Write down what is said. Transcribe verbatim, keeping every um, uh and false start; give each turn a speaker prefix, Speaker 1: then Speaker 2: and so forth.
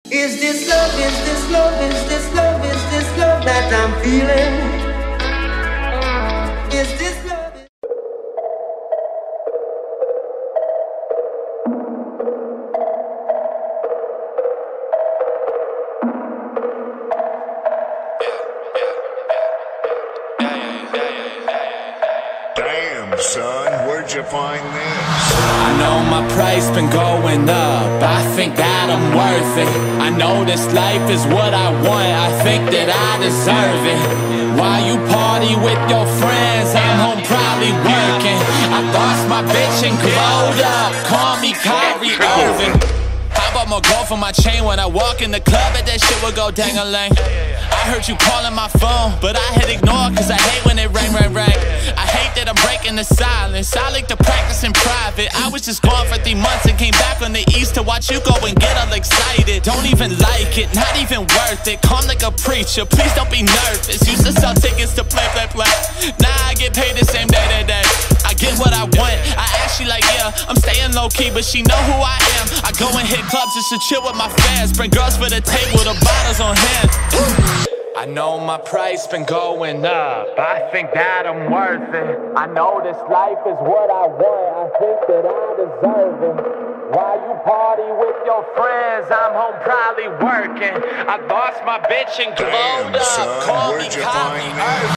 Speaker 1: Is this love, is this love, is this love, is this love that I'm feeling? Is this love?
Speaker 2: Damn, son, where'd you find this?
Speaker 3: I know my price been going up, I think that I'm worth it. I know this life is what I want, I think that I deserve it. While you party with your friends, I'm home probably working. I lost my bitch and glowed up, call me Kyrie, Irving. How about more gold for my chain when I walk in the club and that shit will go dang-a-lang. I heard you calling my phone, but I hit ignore cause I hate when it ring, ring, ring. I hate that I'm breaking the silence, I like to practice in private. I was just gone for three months and came back on the east to watch you go and get all excited. Don't even like it, not even worth it, calm like a preacher, please don't be nervous. Used to sell tickets to play, play, play. Now I get paid the same day, day, day. I get what I want, I ask she like yeah, I'm staying low key but she know who I am. I go and hit clubs just to chill with my fans, bring girls for the table, the bottles on hand. I know my price been going up, I think that I'm worth it. I know this life is what I want, I think that I deserve it. While you party with your friends, I'm home probably working. I lost my bitch and glowed up, call me Kyrie.